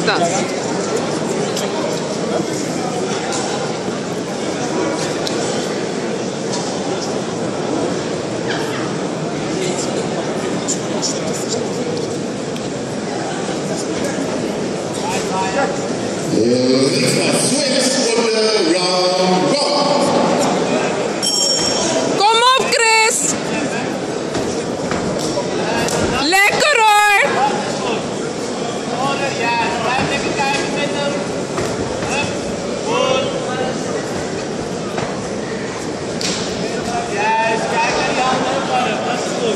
was dat? Kom op, Chris! Lekker hoor! Ja, blijf lekker kijken met hem. Goed. Juist, kijk naar die andere kant. Dat is goed.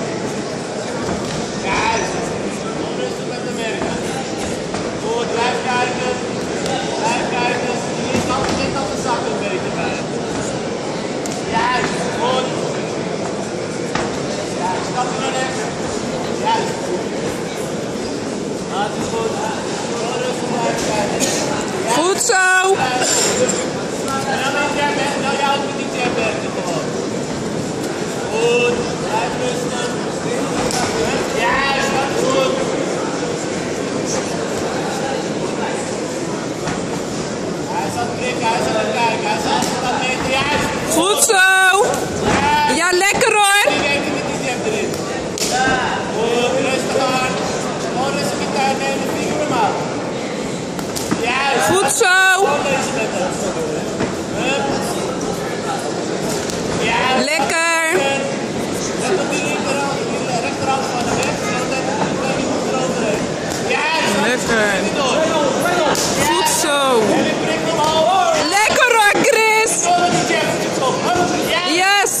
Juist. Rustig met hem werken. Goed, blijf kijken. Blijf kijken. Die is altijd net aan de zak een beetje bij. Juist, goed. Ja, stap je naar rechts. Juist. Dat is goed. Rustig blijven kijken. Goed zo! En dan met jab, nou jou met die jab werken gewoon. Goed, blijf rustig. Juist, dat is goed. Hij is aan het prikken, hij is aan het kijken, hij is aan het meten, juist. Goed zo! Ja, lekker hoor! Die weken met die jab erin. Goed, rustig aan. Gewoon rustig met tijd nemen, vier normaal. Juist. Goed zo! Gewoon lezen met hem. Juist. Lekker! Let op die rechterhand van de weg. Let die moet eroverheen. Juist. Lekker! Goed zo! En ik prik omhoog. Lekker hoor, Chris! Zo met die jab op de kop. Yes!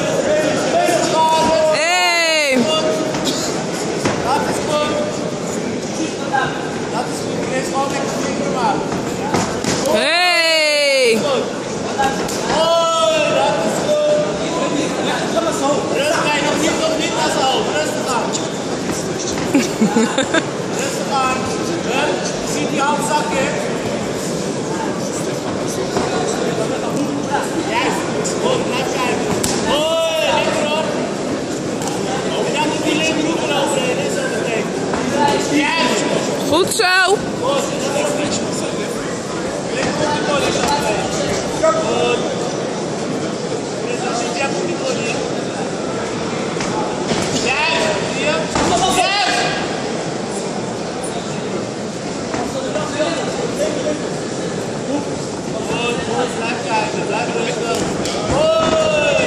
Hey! Dat is goed. Dat is goed, Chris. Gewoon lekker vinger maken. Hey! Goed. Hoi, dat is goed. Rustig, nee, nog niet naar zijn hoofd. Rustig aan. Rustig aan. Je ziet die hand zakken. Juist. Goed, blijf kijken. Hoi, lekker op. En dan moet die linkerhoek eroverheen, hè, zo meteen. Juist. Goed zo! Goed. Linkerhoek die body eroverheen. Goed. Dus dan zit je op die body. Juist. Zie je? Juist. Goed, blijf kijken, blijf rustig. Hoi!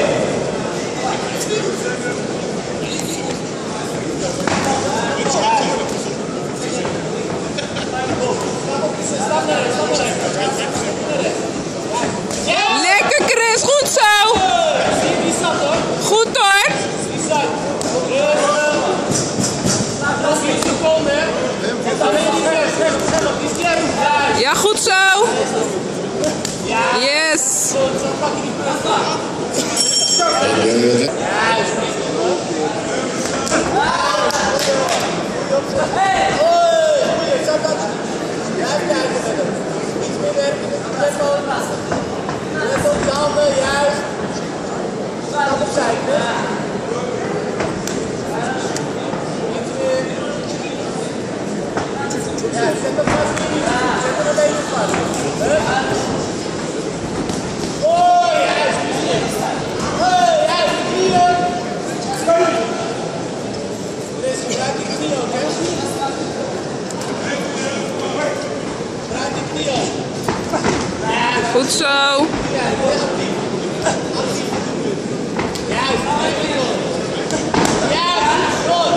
Stap naar rechts, stap naar rechts. Lekker, Chris! Goed zo! Die staat hoor. Goed hoor! Die staat. Rustig. Nog 4 seconden, hè. En dan weer die stress. Die stress. Ja, goed zo! Ja. Yes! Goed, zo pak je die punt aan. Juist. Hoi, goeie, zo dat. Blijf kijken met hem. Iets meer werken, let op. Let op de handen, juist. Stap opzij, hè. Iets meer. Juist, zet hem vast hier. Zet hem een beetje vast. Oh, juist. Hoi, juist, knieën. Chris, gebruik die knie ook, hè. Gebruik die knie ook. Goed zo! Juist. Goed.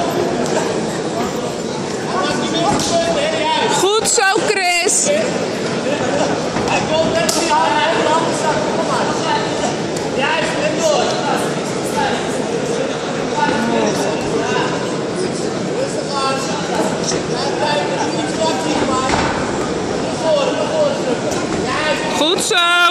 Hij maakt niet meer punten, hè. Juist. Goed zo, Chris! Hij komt net die handen en de handen zakken. Kom maar. Juist, let door. Rustig aan. Blijf kijken, niet zwak zien, maar. Naar voren drukken. Juist. Goed zo!